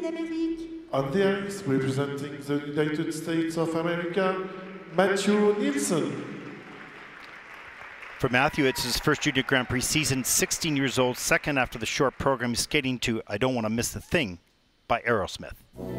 d'Amérique. On the ice, representing the United States of America, Matthew Nielsen. For Matthew, it's his first Junior Grand Prix season, 16 years old, second after the short program, skating to I Don't Want to Miss the Thing by Aerosmith.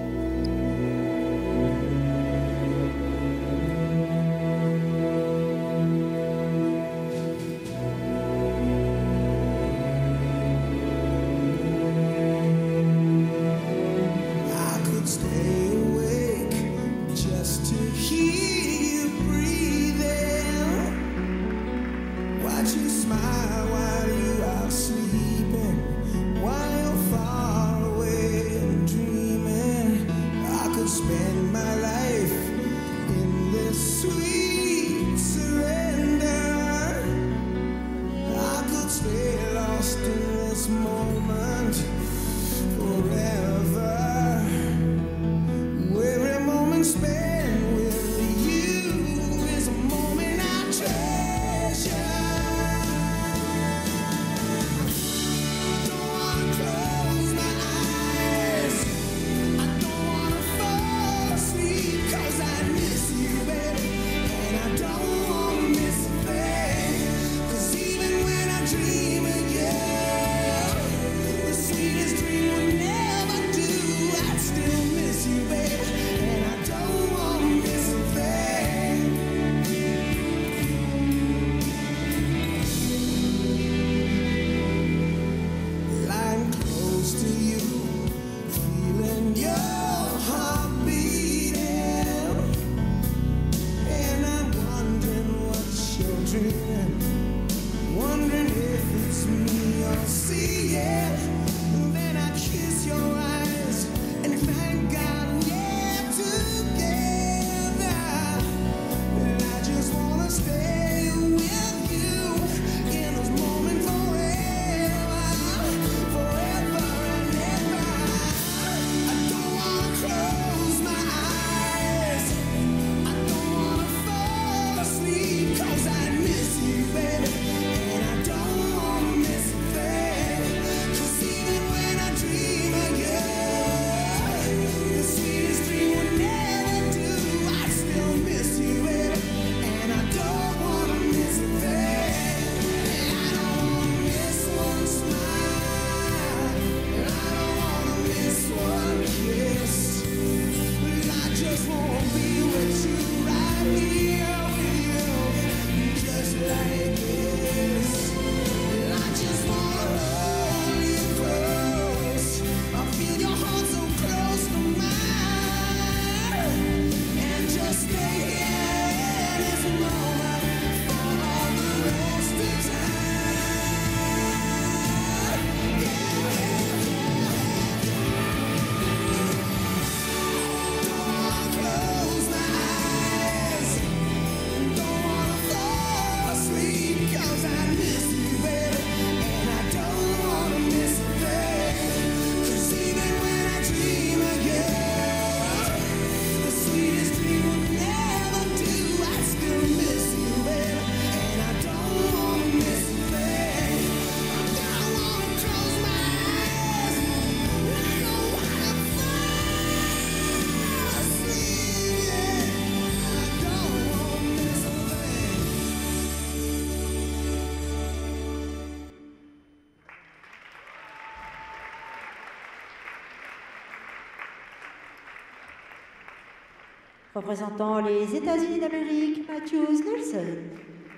Représentant les États-Unis d'Amérique, Matthew Nielsen.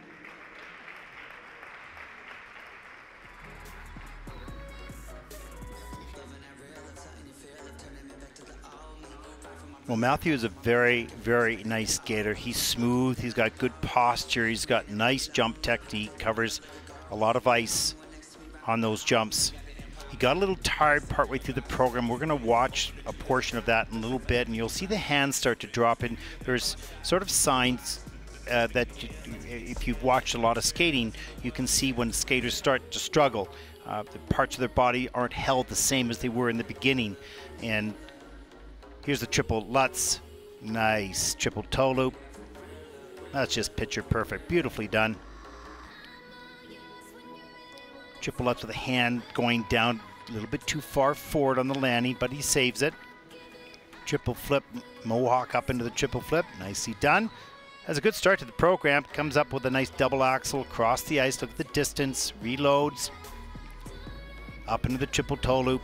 Well, Matthew is a very, very nice skater. He's smooth, he's got good posture, he's got nice jump technique, covers a lot of ice on those jumps. He got a little tired partway through the program. We're going to watch a portion of that in a little bit, and you'll see the hands start to drop in. There's sort of signs that if you've watched a lot of skating, you can see when skaters start to struggle. The parts of their body aren't held the same as they were in the beginning. And here's the triple Lutz. Nice triple toe loop. That's just picture perfect. Beautifully done. Triple Lutz with a hand going down A little bit too far forward on the landing, but he saves it. Triple flip, mohawk up into the triple flip. Nicely done. Has a good start to the program. Comes up with a nice double axel across the ice. Look at the distance. Reloads. Up into the triple toe loop.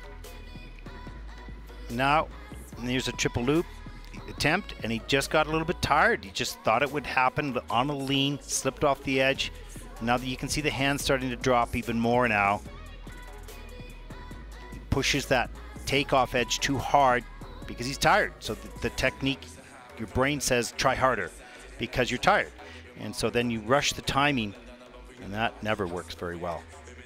Now, here's a triple loop attempt, and he just got a little bit tired. He just thought it would happen on a lean, slipped off the edge. Now that you can see the hands starting to drop even more now. He pushes that takeoff edge too hard because he's tired. So the technique, your brain says try harder because you're tired. And so then you rush the timing, and that never works very well.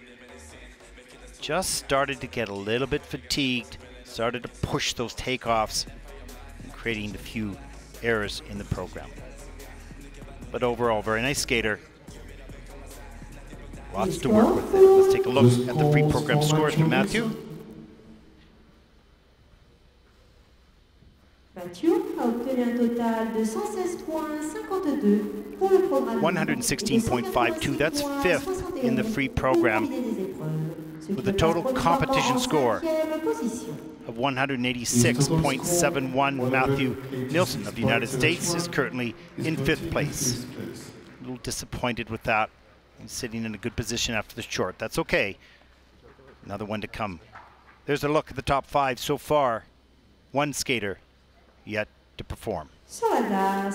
Just started to get a little bit fatigued, started to push those takeoffs, and creating a few errors in the program. But overall, very nice skater. Lots to work with. Let's take a look at the free program scores from Mathieu. Mathieu a obtenu un total de 116,52 pour le programme. 116.52, that's fifth in the free program, with a total competition score of 186.71. Matthew Nielsen of the United States is currently in fifth place. A little disappointed with that. He's sitting in a good position after the short. That's okay. Another one to come. There's a look at the top five so far. One skater yet to perform.